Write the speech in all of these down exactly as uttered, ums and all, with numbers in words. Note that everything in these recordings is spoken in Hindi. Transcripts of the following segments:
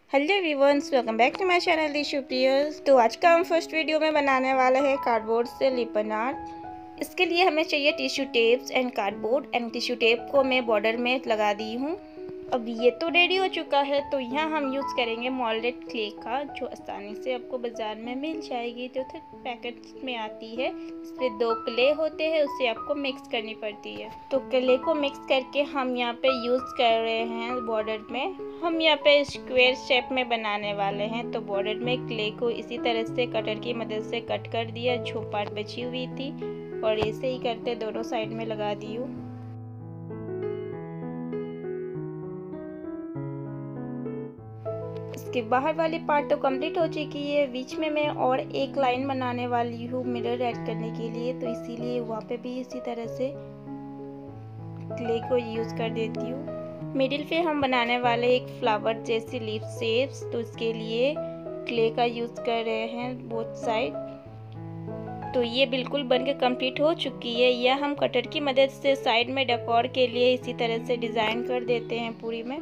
Hello everyones, welcome back to my channel the शुप्रियस। तो आज का हम फर्स्ट वीडियो में बनाने वाले हैं कार्डबोर्ड से लिपन आर्ट। इसके लिए हमें चाहिए tissue tapes and cardboard and tissue tape को मैं बॉर्डर में लगा दी हूँ। अब ये तो रेडी हो चुका है, तो यहाँ हम यूज़ करेंगे मोल्डेड क्ले का, जो आसानी से आपको बाज़ार में मिल जाएगी, जो तो पैकेट में आती है। इसमें दो क्ले होते हैं, उससे आपको मिक्स करनी पड़ती है। तो क्ले को मिक्स करके हम यहाँ पे यूज़ कर रहे हैं बॉर्डर में। हम यहाँ पे स्क्वायर शेप में बनाने वाले हैं, तो बॉर्डर में क्ले को इसी तरह से कटर की मदद से कट कर दिया, जो पार्ट बची हुई थी, और ऐसे ही करते दोनों साइड में लगा दी हूँ। इसके बाहर वाली पार्ट तो कंप्लीट हो चुकी है। बीच में मैं और एक लाइन बनाने वाली हूँ मिरर ऐड करने के लिए, तो इसीलिए वहाँ पे भी इसी तरह से क्ले को यूज़ कर देती हूँ। मिडिल पे हम बनाने वाले एक फ्लावर जैसी लीफ शेप्स, तो इसके लिए क्ले का यूज़ कर रहे हैं बोथ साइड। तो ये बिल्कुल बन के कंप्लीट हो चुकी है। यह हम कटर की मदद से साइड में डेकोर के लिए इसी तरह से डिज़ाइन कर देते हैं पूरी में।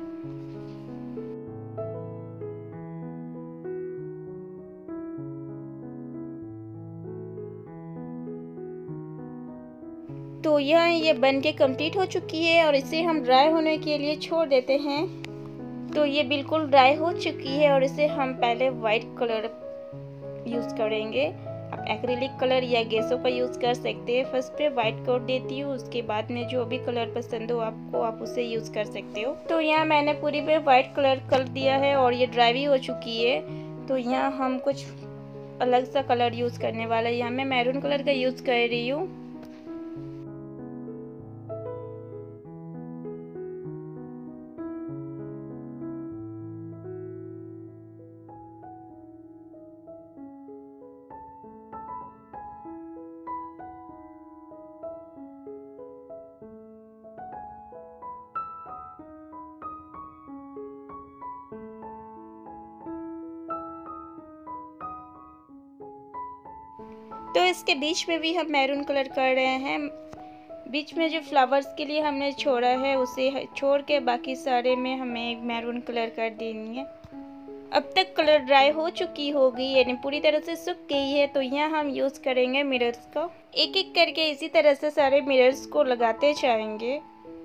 तो यह ये बन के कंप्लीट हो चुकी है और इसे हम ड्राई होने के लिए छोड़ देते हैं। तो ये बिल्कुल ड्राई हो चुकी है और इसे हम पहले वाइट कलर यूज़ करेंगे। आप एक्रिलिक कलर या गेसो का यूज़ कर सकते हैं। फर्स्ट पे वाइट कोट देती हूँ, उसके बाद में जो भी कलर पसंद हो आपको, आप उसे यूज़ कर सकते हो। तो यहाँ मैंने पूरी पे वाइट कलर कर दिया है और ये ड्राई भी हो चुकी है। तो यहाँ हम कुछ अलग सा कलर यूज़ करने वाला है। यहाँ मैं मैरून कलर का यूज़ कर रही हूँ। तो इसके बीच में भी हम मैरून कलर कर रहे हैं। बीच में जो फ्लावर्स के लिए हमने छोड़ा है, उसे छोड़ के बाकी सारे में हमें मैरून कलर कर देनी है। अब तक कलर ड्राई हो चुकी होगी, यानी पूरी तरह से सूख गई है। तो यहाँ हम यूज़ करेंगे मिरर्स का। एक एक करके इसी तरह से सारे मिरर्स को लगाते जाएंगे।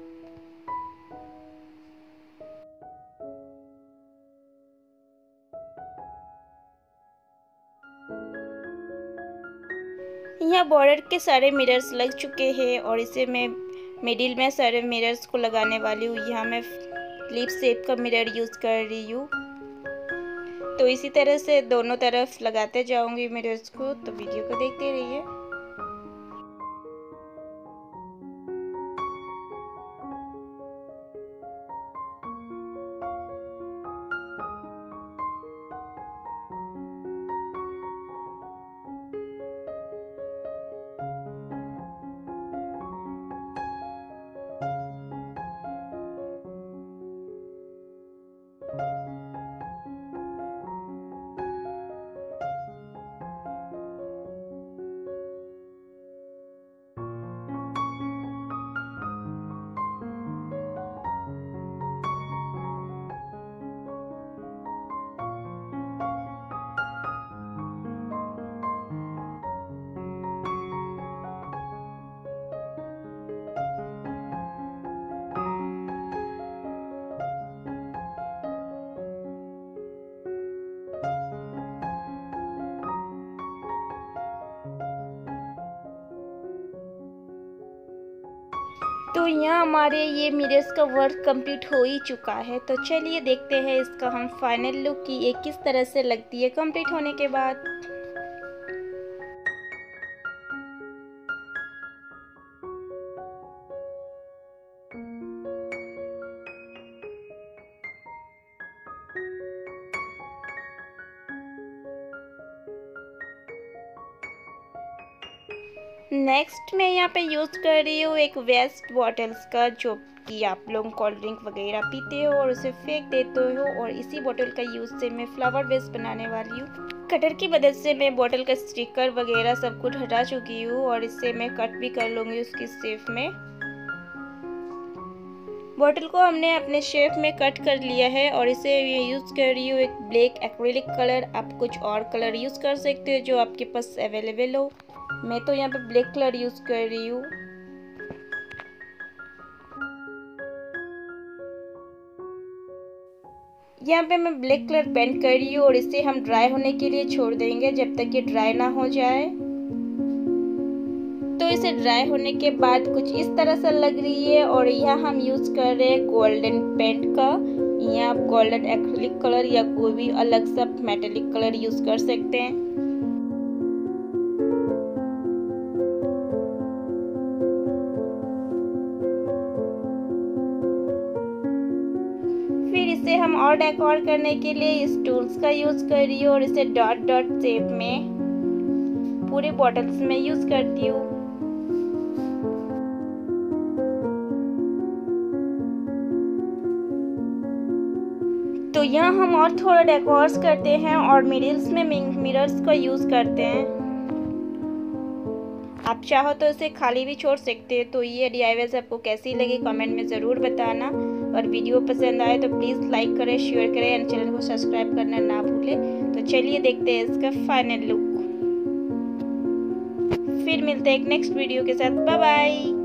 यहाँ बॉर्डर के सारे मिरर्स लग चुके हैं और इसे मैं मिडिल में सारे मिरर्स को लगाने वाली हूँ। यहाँ मैं लीफ शेप का मिरर यूज़ कर रही हूँ। तो इसी तरह से दोनों तरफ लगाते जाऊंगी मिरर्स को। तो वीडियो को देखते रहिए। तो यहाँ हमारे ये मिरर्स का वर्क कंप्लीट हो ही चुका है। तो चलिए देखते हैं इसका हम फाइनल लुक कि ये किस तरह से लगती है कंप्लीट होने के बाद। नेक्स्ट मैं यहाँ पे यूज़ कर रही हूँ एक वेस्ट बॉटल्स का, जो कि आप लोग कोल्ड ड्रिंक वगैरह पीते हो और उसे फेंक देते हो, और इसी बोतल का यूज़ से मैं फ्लावर वेस बनाने वाली हूँ। कटर की मदद से मैं बोतल का स्टिकर वगैरह सब कुछ हटा चुकी हूँ और इससे मैं कट भी कर लूँगी उसकी शेप में। बॉटल को हमने अपने शेप में कट कर लिया है और इसे यूज़ कर रही हूँ एक ब्लैक एक्रिलिक कलर। आप कुछ और कलर यूज़ कर सकते हो जो आपके पास अवेलेबल हो। मैं तो यहाँ पे ब्लैक कलर यूज़ कर रही हूँ। यहाँ पे मैं ब्लैक कलर पेंट कर रही हूँ और इसे हम ड्राई होने के लिए छोड़ देंगे जब तक ये ड्राई ना हो जाए। तो इसे ड्राई होने के बाद कुछ इस तरह से लग रही है और यहाँ हम यूज़ कर रहे हैं गोल्डन पेंट का। यहाँ आप गोल्डन एक्रिलिक कलर या कोई भी अलग सा मेटेलिक कलर यूज़ कर सकते हैं। फिर इसे हम और डेकोर करने के लिए इस टूल्स का यूज़ कर रही हूँ और इसे डॉट डॉट शेप में पूरे बॉटल्स में यूज़ करती हूँ। तो यहाँ हम और थोड़ा डेकोर्स करते हैं और मिडिल्स में मिरर्स का यूज़ करते हैं। आप चाहो तो इसे खाली भी छोड़ सकते हैं। तो ये डी आई वाई आपको कैसी लगी कमेंट में ज़रूर बताना और वीडियो पसंद आए तो प्लीज़ लाइक करें, शेयर करें एंड चैनल को सब्सक्राइब करना ना भूलें। तो चलिए देखते हैं इसका फाइनल लुक। फिर मिलते हैं एक नेक्स्ट वीडियो के साथ। Bye bye.